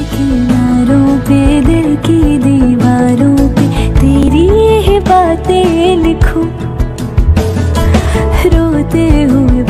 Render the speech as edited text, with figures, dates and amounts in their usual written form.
किनारों पे दिल की दीवारों पे तेरी ये बातें लिखूं, रोते हुए